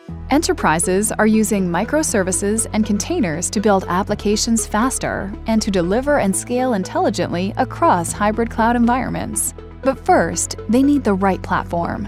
Enterprises are using microservices and containers to build applications faster and to deliver and scale intelligently across hybrid cloud environments. But first, they need the right platform.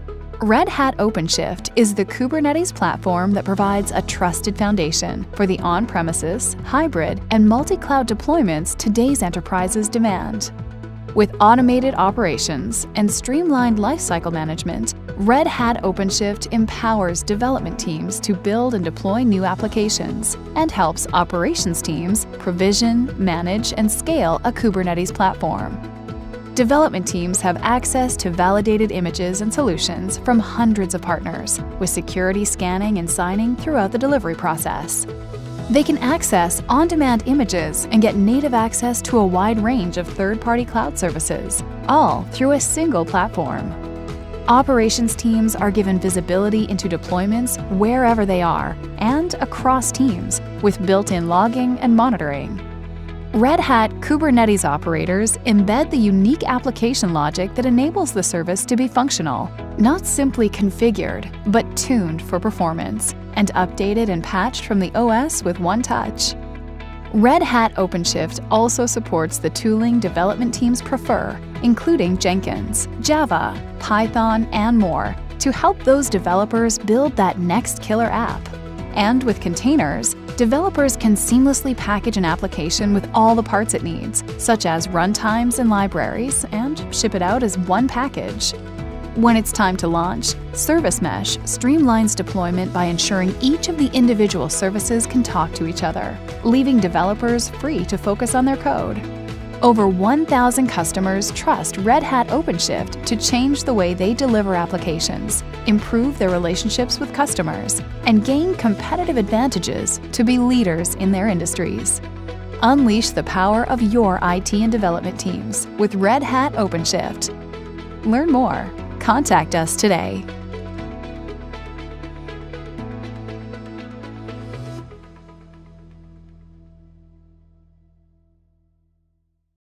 Red Hat OpenShift is the Kubernetes platform that provides a trusted foundation for the on-premises, hybrid, and multi-cloud deployments today's enterprises demand. With automated operations and streamlined lifecycle management, Red Hat OpenShift empowers development teams to build and deploy new applications and helps operations teams provision, manage, and scale a Kubernetes platform. Development teams have access to validated images and solutions from hundreds of partners, with security scanning and signing throughout the delivery process. They can access on-demand images and get native access to a wide range of third-party cloud services, all through a single platform. Operations teams are given visibility into deployments wherever they are and across teams with built-in logging and monitoring. Red Hat Kubernetes operators embed the unique application logic that enables the service to be functional, not simply configured, but tuned for performance, and updated and patched from the OS with one touch. Red Hat OpenShift also supports the tooling development teams prefer, including Jenkins, Java, Python, and more, to help those developers build that next killer app. And with containers, developers can seamlessly package an application with all the parts it needs, such as runtimes and libraries, and ship it out as one package. When it's time to launch, Service Mesh streamlines deployment by ensuring each of the individual services can talk to each other, leaving developers free to focus on their code. Over 1,000 customers trust Red Hat OpenShift to change the way they deliver applications, improve their relationships with customers, and gain competitive advantages to be leaders in their industries. Unleash the power of your IT and development teams with Red Hat OpenShift. Learn more. Contact us today.